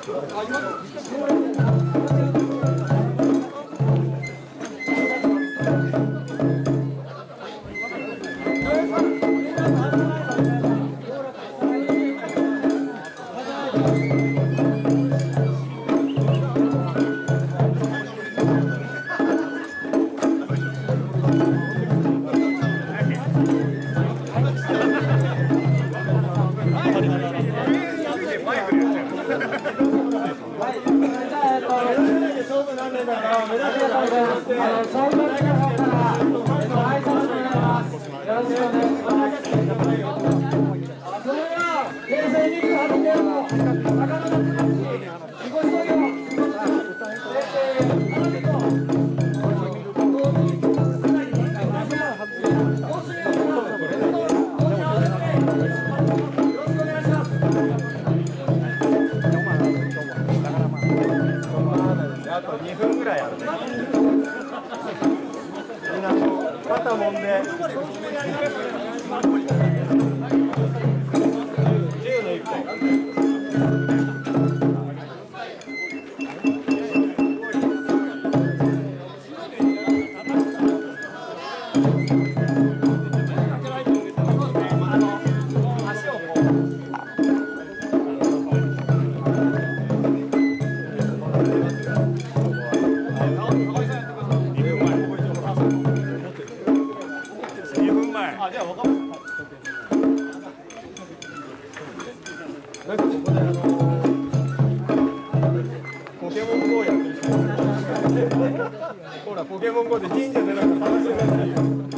あと2分ぐらいあるね。みんな肩もんで。10の1本。じゃあ分かる。なんかここでポケモン GO やってる人。ほらポケモン GO で神社でなんか探してるらしいよ。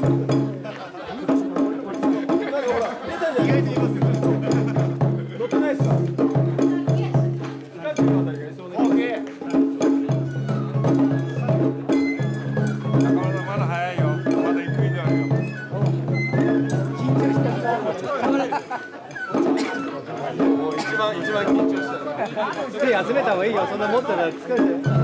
なんかほら出たじゃん。意外といますよ。乗ってないですか。近くのあたりがいそうです。中村さんまだ早いよ。まだ1分以上あるよ。一番緊張した。手集めた方がいいよ。そんな持ったら疲れて。